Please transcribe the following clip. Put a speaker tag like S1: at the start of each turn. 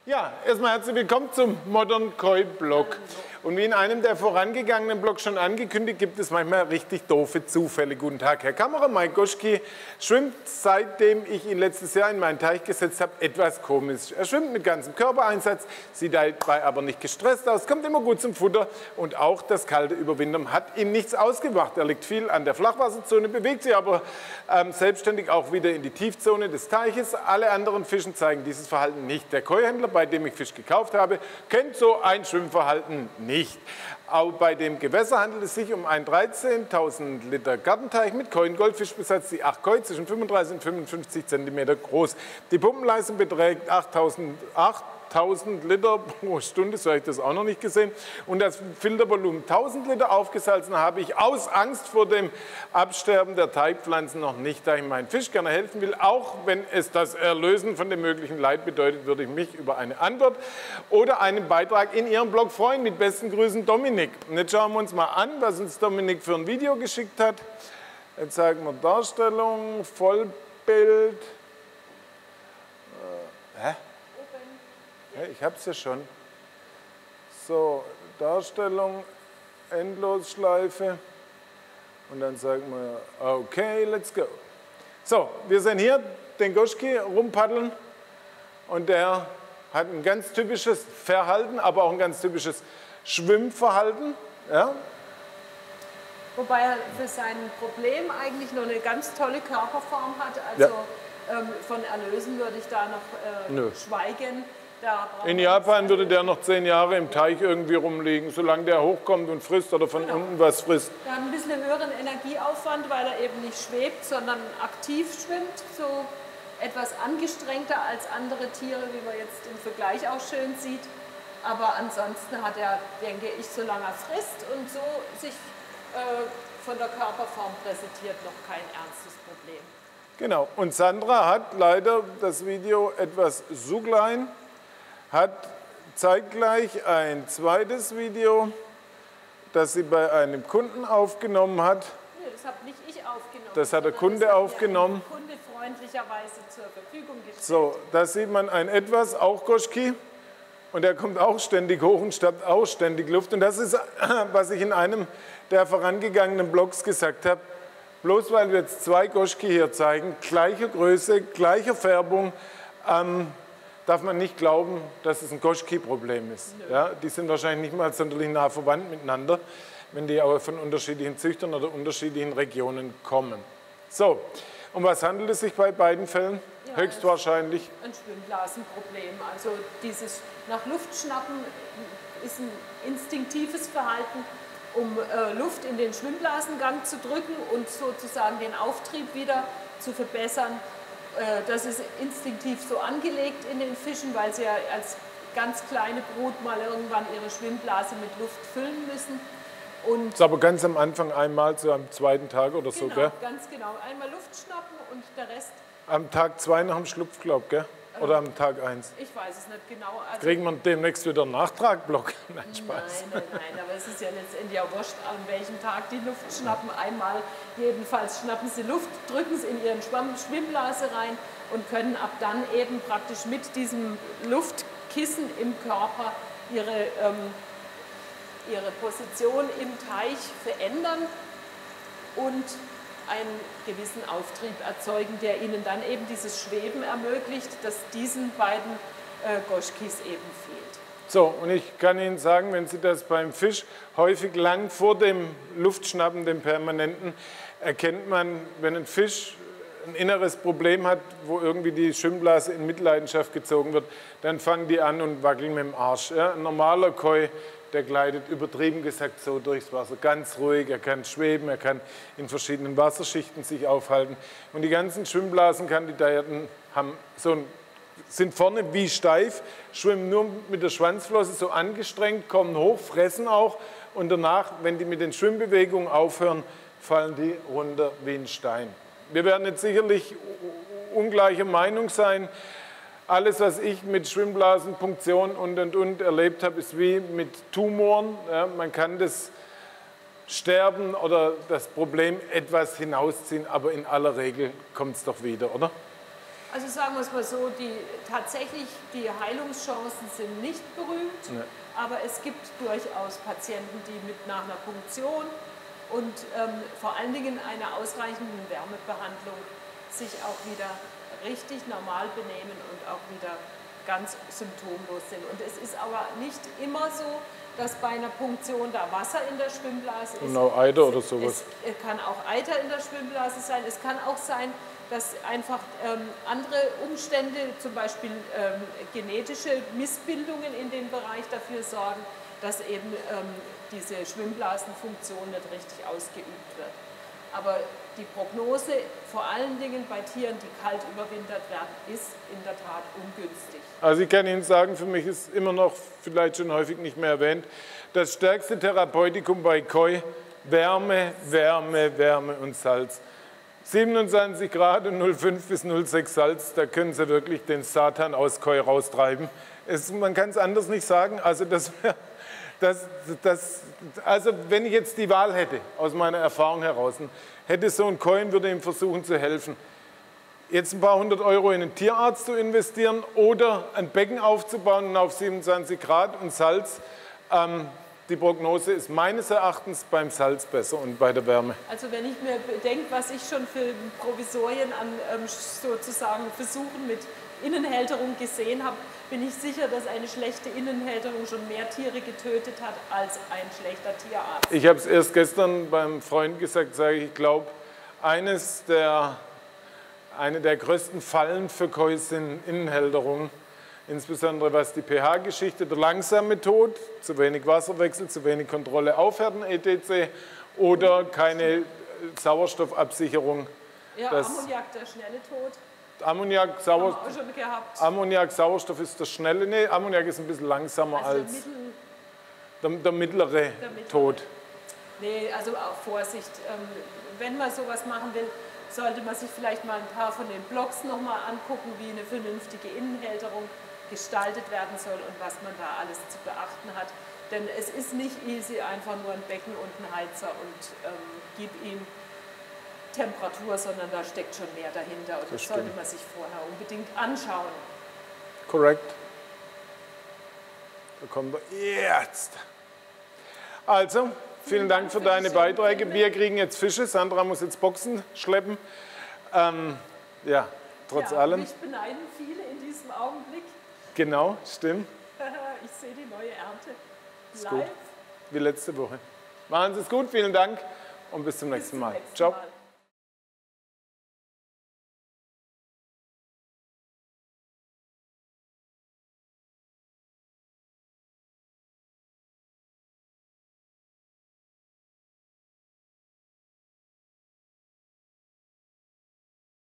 S1: Ja, erstmal herzlich willkommen zum Modern Koi Blog. Und wie in einem der vorangegangenen Blogs schon angekündigt, gibt es manchmal richtig doofe Zufälle. Guten Tag, Herr Kammerer. Mike Goschki schwimmt, seitdem ich ihn letztes Jahr in meinen Teich gesetzt habe, etwas komisch. Er schwimmt mit ganzem Körpereinsatz, sieht dabei aber nicht gestresst aus, kommt immer gut zum Futter und auch das kalte Überwintern hat ihm nichts ausgemacht. Er liegt viel an der Flachwasserzone, bewegt sich aber selbstständig auch wieder in die Tiefzone des Teiches. Alle anderen Fischen zeigen dieses Verhalten nicht. Der Koi-Händler, bei dem ich Fisch gekauft habe, kennt so ein Schwimmverhalten nicht. Auch bei dem Gewässer handelt es sich um einen 13.000 Liter Gartenteich mit Koi- und Goldfischbesatz, die 8 Koi zwischen 35 und 55 cm groß. Die Pumpenleistung beträgt 8.000 Liter pro Stunde, so habe ich das auch noch nicht gesehen. Und das Filtervolumen 1000 Liter aufgesalzen habe ich aus Angst vor dem Absterben der Teigpflanzen noch nicht. Da ich meinen Fisch gerne helfen will, auch wenn es das Erlösen von dem möglichen Leid bedeutet, würde ich mich über eine Antwort oder einen Beitrag in Ihrem Blog freuen. Mit besten Grüßen, Dominik. Und jetzt schauen wir uns mal an, was uns Dominik für ein Video geschickt hat. Jetzt zeigen wir Darstellung, Vollbild. Ich habe es ja schon. So, Darstellung, Endlosschleife. Und dann sagen wir, okay, let's go. So, wir sehen hier den Goschki rumpaddeln. Und der hat ein ganz typisches Verhalten, aber auch ein ganz typisches Schwimmverhalten. Ja?
S2: Wobei er für sein Problem eigentlich noch eine ganz tolle Körperform hat. Also von Erlösen würde ich da noch schweigen.
S1: In Japan würde der noch 10 Jahre im Teich irgendwie rumliegen, solange der hochkommt und frisst oder von unten was frisst.
S2: Der hat ein bisschen höheren Energieaufwand, weil er eben nicht schwebt, sondern aktiv schwimmt, so etwas angestrengter als andere Tiere, wie man jetzt im Vergleich auch schön sieht. Aber ansonsten hat er, denke ich, solange er frisst und so sich von der Körperform präsentiert, noch kein ernstes Problem.
S1: Genau, und Sandra hat leider das Video etwas zu klein. Hat zeitgleich ein zweites Video, das sie bei einem Kunden aufgenommen hat.
S2: Nee, das habe nicht ich aufgenommen.
S1: Das hat der Kunde aufgenommen.
S2: Der Kunde freundlicherweise zur Verfügung gestellt.
S1: So, da sieht man ein etwas, auch Goschki. Und er kommt auch ständig hoch und schnappt auch ständig Luft. Und das ist, was ich in einem der vorangegangenen Blogs gesagt habe. Bloß weil wir jetzt 2 Goschki hier zeigen, gleicher Größe, gleicher Färbung, darf man nicht glauben, dass es ein Goschki-Problem ist. Ja, die sind wahrscheinlich nicht mal sonderlich nah verwandt miteinander, wenn die aber von unterschiedlichen Züchtern oder unterschiedlichen Regionen kommen. So, um was handelt es sich bei beiden Fällen? Ja, höchstwahrscheinlich
S2: ein Schwimmblasenproblem. Also dieses nach Luft schnappen ist ein instinktives Verhalten, um Luft in den Schwimmblasengang zu drücken und sozusagen den Auftrieb wieder zu verbessern. Das ist instinktiv so angelegt in den Fischen, weil sie ja als ganz kleine Brut mal irgendwann ihre Schwimmblase mit Luft füllen müssen. Und
S1: das ist aber ganz am Anfang einmal, so am zweiten Tag oder so, gell?
S2: Ganz genau. Einmal Luft schnappen und der Rest...
S1: Am Tag 2 nach dem Schlupf, glaub, gell? Oder am Tag 1?
S2: Ich weiß es nicht genau. Also
S1: kriegen wir demnächst wieder einen Nachtragblock? Nein, Spaß.
S2: Nein, aber es ist ja letztendlich auch wurscht, an welchem Tag die Luft schnappen. Einmal jedenfalls schnappen sie Luft, drücken es in ihren Schwimmblase rein und können ab dann eben praktisch mit diesem Luftkissen im Körper ihre Position im Teich verändern und einen gewissen Auftrieb erzeugen, der ihnen dann eben dieses Schweben ermöglicht, das diesen beiden Goschkis eben fehlt.
S1: So, und ich kann Ihnen sagen, wenn Sie das beim Fisch häufig lang vor dem Luftschnappen, dem Permanenten, erkennt man, wenn ein Fisch ein inneres Problem hat, wo irgendwie die Schwimmblase in Mitleidenschaft gezogen wird, dann fangen die an und wackeln mit dem Arsch. Ja? Ein normaler Koi, der gleitet übertrieben gesagt so durchs Wasser, ganz ruhig, er kann schweben, er kann in verschiedenen Wasserschichten sich aufhalten. Und die ganzen Schwimmblasenkandidierten sind vorne wie steif, schwimmen nur mit der Schwanzflosse so angestrengt, kommen hoch, fressen auch und danach, wenn die mit den Schwimmbewegungen aufhören, fallen die runter wie ein Stein. Wir werden jetzt sicherlich ungleicher Meinung sein. Alles, was ich mit Schwimmblasenpunktion und erlebt habe, ist wie mit Tumoren. Ja, man kann das Sterben oder das Problem etwas hinausziehen, aber in aller Regel kommt es doch wieder, oder?
S2: Also sagen wir es mal so, tatsächlich die Heilungschancen sind nicht berühmt,
S1: Nee.
S2: aber es gibt durchaus Patienten, die nach einer Punktion und vor allen Dingen einer ausreichenden Wärmebehandlung sich auch wieder richtig normal benehmen und auch wieder ganz symptomlos sind. Und es ist aber nicht immer so, dass bei einer Punktion da Wasser in der Schwimmblase ist.
S1: Und auch Eiter oder sowas.
S2: Es kann auch Eiter in der Schwimmblase sein. Es kann auch sein, dass einfach andere Umstände, zum Beispiel genetische Missbildungen in dem Bereich dafür sorgen, dass eben diese Schwimmblasenfunktion nicht richtig ausgeübt wird. Aber die Prognose, vor allen Dingen bei Tieren, die kalt überwintert werden, ist in der Tat ungünstig.
S1: Also ich kann Ihnen sagen, für mich ist immer noch, vielleicht schon häufig nicht mehr erwähnt, das stärkste Therapeutikum bei Koi Wärme, Wärme, Wärme und Salz. 27 Grad und 0,5 bis 0,6 Salz, da können Sie wirklich den Satan aus Koi raustreiben. Man kann es anders nicht sagen. Also, also wenn ich jetzt die Wahl hätte, aus meiner Erfahrung heraus, hätte so ein Koi und würde ihm versuchen zu helfen, jetzt ein paar hundert Euro in einen Tierarzt zu investieren oder ein Becken aufzubauen und auf 27 Grad und Salz. Die Prognose ist meines Erachtens beim Salz besser und bei der Wärme.
S2: Also wenn ich mir bedenke, was ich schon für Provisorien an sozusagen Versuchen mit Innenhälterung gesehen habe, bin ich sicher, dass eine schlechte Innenhälterung schon mehr Tiere getötet hat als ein schlechter Tierarzt.
S1: Ich habe es erst gestern beim Freund gesagt, sage ich glaube, eine der größten Fallen für Koi sind Innenhälterungen. Insbesondere was die pH-Geschichte, der langsame Tod, zu wenig Wasserwechsel, zu wenig Kontrolle aufhärten, etc. oder keine Sauerstoffabsicherung.
S2: Ja, Ammoniak, der schnelle Tod.
S1: Ammoniak, Sauerstoff ist der schnelle, nee, Ammoniak ist ein bisschen langsamer
S2: also
S1: als der mittlere Tod.
S2: Nee, also auch Vorsicht, wenn man sowas machen will, sollte man sich vielleicht mal ein paar von den Blogs nochmal angucken, wie eine vernünftige Innenhälterung gestaltet werden soll und was man da alles zu beachten hat. Denn es ist nicht easy, einfach nur ein Becken und ein Heizer und gib ihm Temperatur, sondern da steckt schon mehr dahinter und das sollte man sich vorher unbedingt anschauen.
S1: Korrekt. Da kommen wir jetzt. Also, vielen Dank für deine Beiträge. Wir kriegen jetzt Fische. Sandra muss jetzt Boxen schleppen. Ja, trotz allem.
S2: Mich beneiden viele in diesem Augenblick.
S1: Genau, stimmt.
S2: Ich sehe die neue Ernte
S1: live. Gut. Wie letzte Woche. Machen Sie es gut, vielen Dank und bis zum nächsten Mal. Ciao.